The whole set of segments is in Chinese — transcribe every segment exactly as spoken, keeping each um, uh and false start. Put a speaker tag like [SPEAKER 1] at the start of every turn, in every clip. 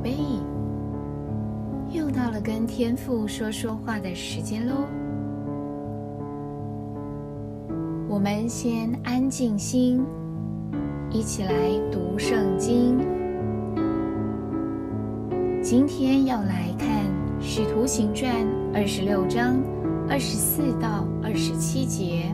[SPEAKER 1] 贝，又到了跟天父说说话的时间喽。我们先安静心，一起来读圣经。今天要来看《使徒行传》二十六章二十四到二十七节。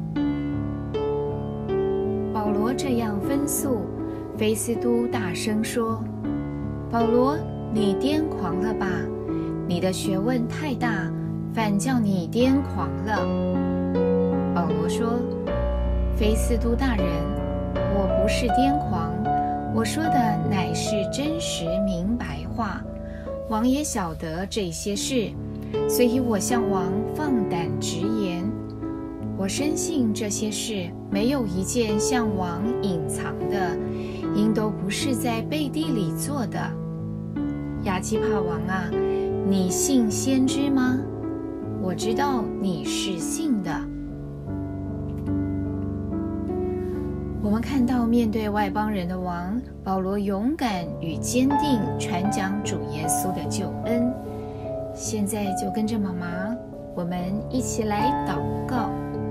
[SPEAKER 1] 保罗这样分诉，菲斯都大声说：“保罗，你癫狂了吧？你的学问太大，反叫你癫狂了。”保罗说：“菲斯都大人，我不是癫狂，我说的乃是真实明白话。王也晓得这些事，所以我向王放胆直言。我深信这些事没有一件向王隐藏的，因都不是在背地里做的。亚基帕王啊，你信先知吗？我知道你是信的。”我们看到面对外邦人的王，保罗勇敢与坚定传讲主耶稣的救恩。现在就跟着妈妈，我们一起来祷告。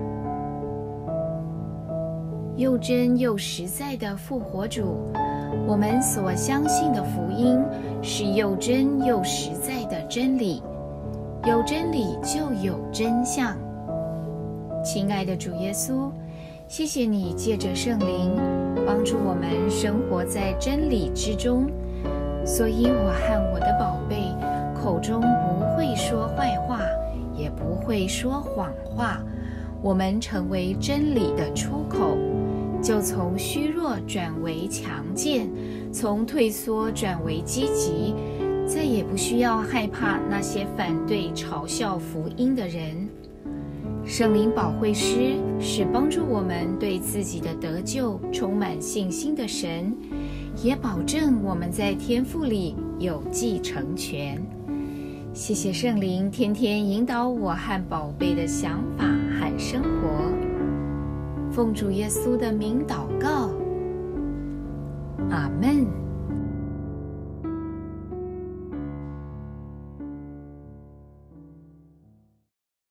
[SPEAKER 1] 又真又实在的复活主，我们所相信的福音是又真又实在的真理，有真理就有真相。亲爱的主耶稣，谢谢你借着圣灵帮助我们生活在真理之中，所以我和我的宝贝口中不会说坏话，也不会说谎话。我们成为真理的出口，就从虚弱转为强健，从退缩转为积极，再也不需要害怕那些反对嘲笑福音的人。圣灵保惠师是帮助我们对自己的得救充满信心的神，也保证我们在天父里有继承权。谢谢圣灵天天引导我和宝贝的想法和生活。奉主耶稣的名祷告，